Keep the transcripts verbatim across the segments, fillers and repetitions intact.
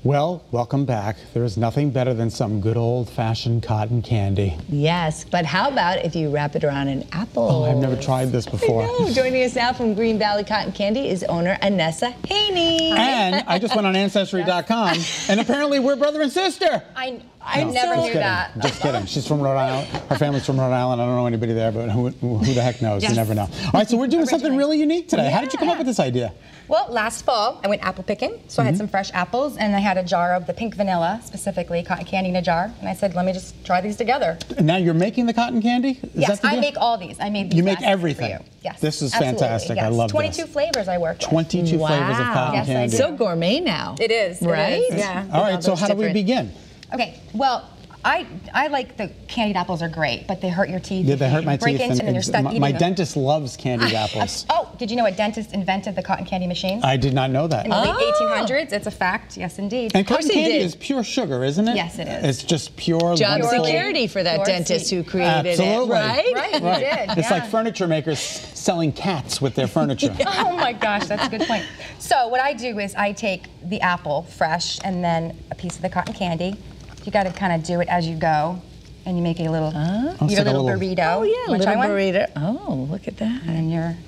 Well, welcome back. There is nothing better than some good old-fashioned cotton candy. Yes, but how about if you wrap it around an apple? Oh, I've never tried this before. I know. Joining us now from Green Valley Cotton Candy is owner Anessa Haney. And I just went on Ancestry dot com, and apparently we're brother and sister. I, I No, never just knew kidding. that. Just kidding. She's from Rhode Island. Her family's from Rhode Island. I don't know anybody there, but who, who the heck knows? Yes. You never know. All right, so we're doing something really unique today. Yeah. How did you come up with this idea? Well, last fall, I went apple picking, so I had some fresh apples, and I had a jar of the pink vanilla, specifically, cotton candy in a jar, and I said, let me just try these together. And now you're making the cotton candy? Is Yes, that the I deal? make all these. I made these You make last year everything? for you. Yes. This is Absolutely, fantastic. Yes. I love twenty-two this. flavors I work with. twenty-two Wow. flavors of cotton Yes, I candy. do. So gourmet now. It is. it Right? is, Yeah. All right, so those how do we different- begin? Okay, well, I I like the candied apples are great, but they hurt your teeth. Yeah, they hurt my break teeth. into them and you're stuck my, eating my them. dentist loves candied apples. Oh, did you know a dentist invented the cotton candy machine? I did not know that. In the late Oh. eighteen hundreds, it's a fact. Yes, indeed. And cotton he candy did. is pure sugar, isn't it? Yes, it is. It's just pure, Job wonderful. security for that Pure dentist sweet. who created Absolutely. it, right? Right, we Right. did. It's yeah. like furniture makers selling cats with their furniture. Oh my gosh, that's a good point. So what I do is I take the apple fresh and then a piece of the cotton candy. You got to kind of do it as you go, and you make a little, Uh, Oh, it's you get like a a little, little- burrito. Oh yeah, Wanna little try one? burrito. Oh, look at that. And then you're,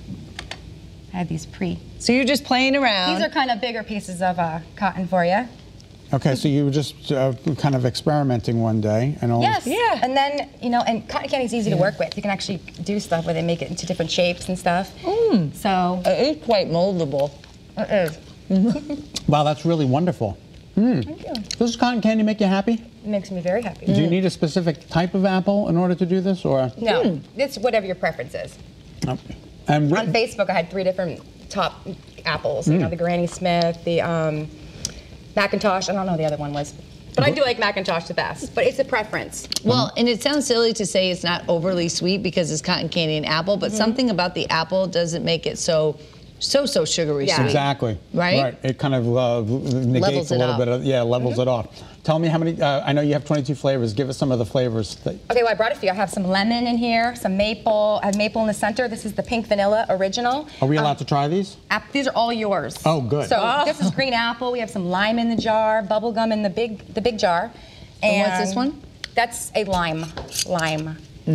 I have these pre. So you're just playing around. These are kind of bigger pieces of uh, cotton for you. Okay, so you were just uh, kind of experimenting one day, and all. Yes. Yeah. And then, you know, and cotton candy is easy to work with. You can actually do stuff with it, make it into different shapes and stuff. Mm. So It is quite moldable. it is. Wow, that's really wonderful. Mm. Thank you. Does cotton candy make you happy? It makes me very happy. Do you need a specific type of apple in order to do this, or? No, it's whatever your preference is. No. And On Facebook, I had three different top apples. You know, the Granny Smith, the um, Macintosh. I don't know what the other one was, but I do like Macintosh the best. But it's a preference. Well, and it sounds silly to say it's not overly sweet because it's cotton candy and apple, but something about the apple doesn't make it so, so, so sugary Yeah. sweet. Exactly. Right? Right. It kind of uh, negates Levels a it little out. bit of, yeah, levels it off. Tell me how many, uh, I know you have twenty-two flavors. Give us some of the flavors. That, Okay, well, I brought a few. I have some lemon in here, some maple. I have maple in the center. This is the pink vanilla original. are we allowed Um, to try these? App, these are all yours. Oh, good. So Oh. this is green apple. We have some lime in the jar, bubble gum in the big, the big jar. And what's this one? That's a lime, lime.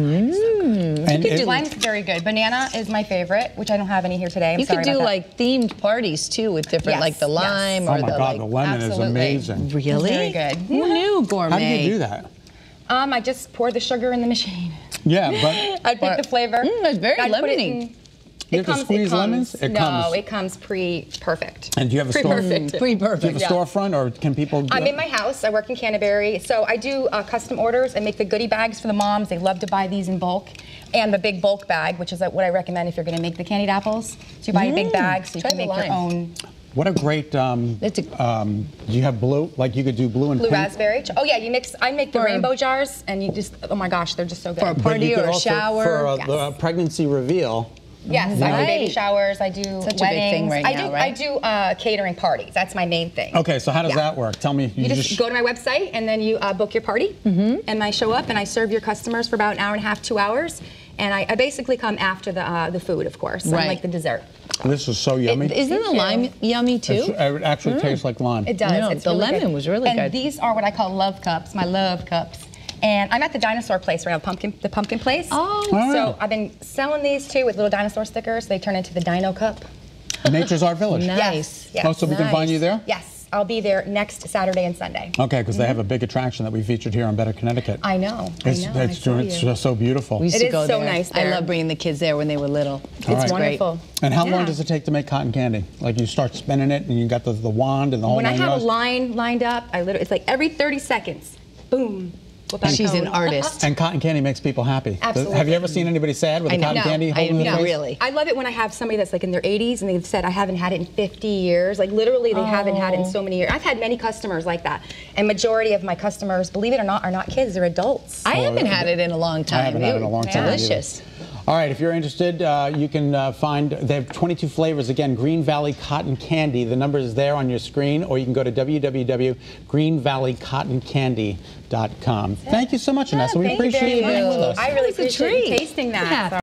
Mm. And could it- do Lime's very good. Banana is my favorite, which I don't have any here today. I'm You sorry could do about that. like themed parties too with different, Yes, like the yes. lime oh or my the God, like. the lemon is absolutely. amazing. Really? Very good. Who knew gourmet? How do you do that? Um, I just pour the sugar in the machine. Yeah, but I pick the flavor. Mm, it's very I'd put it lemony. in- You it have to comes, squeeze it comes, lemons? It no, comes- it comes pre-perfect. and do you have a store? Pre-perfect. Pretty Do you perfect. have a Yeah. storefront, or can people? I'm in my house. I work in Canterbury, so I do uh, custom orders. I make the goodie bags for the moms. They love to buy these in bulk, and the big bulk bag, which is uh, what I recommend if you're going to make the candied apples. So you buy a big bag, so you Try can the make your lime. own What a great. Um, It's a- um, do you have blue? Like you could do blue and blue pink. raspberry. Oh yeah, you mix. I make the For- rainbow jars, and you just. Oh my gosh, they're just so good. For a But party you could or a also, shower. for a, Yes. the pregnancy reveal. Yes, I do baby Right. showers. I do Such a big weddings. thing right I now, do. right? I do uh, catering parties. That's my main thing. Okay, so how does Yeah. that work? Tell me. You just go to my website and then you uh, book your party, Mm-hmm. and I show up and I serve your customers for about an hour and a half, two hours, and I, I basically come after the uh, the food, of course, Right. and like the dessert. This is so yummy. Isn't the Thank you. lime yummy too? It's- it actually tastes like lime. It does. No, it's the really lemon good. was really and good. And these are what I call love cups, my love cups. And I'm at the dinosaur place right now, pumpkin, the pumpkin place. Oh. Oh, So yeah. I've been selling these too with little dinosaur stickers. They turn into the Dino Cup. Nature's Art Village. Nice. Yes. yes. Oh, so we can find Nice. you there? Yes. I'll be there next Saturday and Sunday. Okay, because they have a big attraction that we featured here on Better Connecticut. I know. It's, I know. it's, I saw it's you. just so beautiful. We used It to is go so there. nice I there. love bringing the kids there when they were little. It's right. great. Wonderful. And how long Yeah. does it take to make cotton candy? Like you start spinning it and you got the, the wand and the whole When I nine have yards? a line lined up, I literally, it's like every thirty seconds, boom. whip out a She's an cone. artist. And cotton candy makes people happy. Absolutely. Have you ever seen anybody sad with I a know. cotton No, candy I holding the know, face? really. I love it when I have somebody that's like in their eighties and they've said, I haven't had it in fifty years. Like literally they haven't had it in so many years. I've had many customers like that. And majority of my customers, believe it or not, are not kids, they're adults. I haven't had it in a long time. I haven't had it in a long time either. Delicious. All right, if you're interested, uh, you can uh, find, they have twenty-two flavors. Again, Green Valley Cotton Candy. The number is there on your screen, or you can go to w w w dot green valley cotton candy dot com. Thank you so much, Anessa. We Thank you appreciate very you being much. with us. I really It's a appreciate you treat. tasting that. Yeah. So